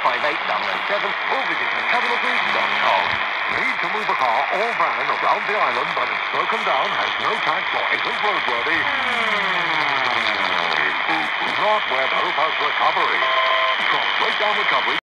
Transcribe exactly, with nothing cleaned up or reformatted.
five eight seven oh seven or visit mcadler group dot com. Need to move a car or van around the island but it's broken down, has no tax or isn't roadworthy? Not with Opus Recovery. From Breakdown Recovery.